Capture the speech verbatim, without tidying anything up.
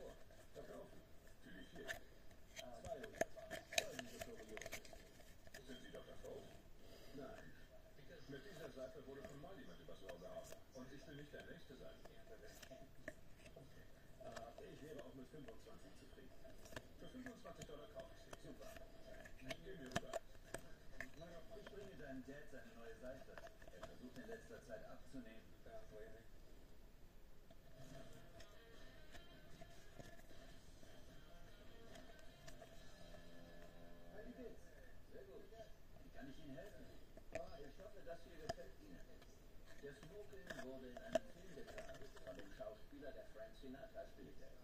Der Smoking wurde in einem Film getan von dem Schauspieler, der Frank Sinatra spielte.